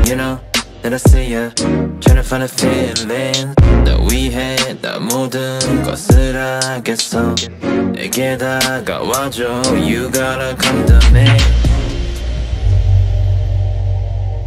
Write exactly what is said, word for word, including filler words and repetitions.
You know that I see ya, trying to find a feeling. 나 위해 나 모든 것을 하겠어. 내게 다가와줘. You gotta come to me.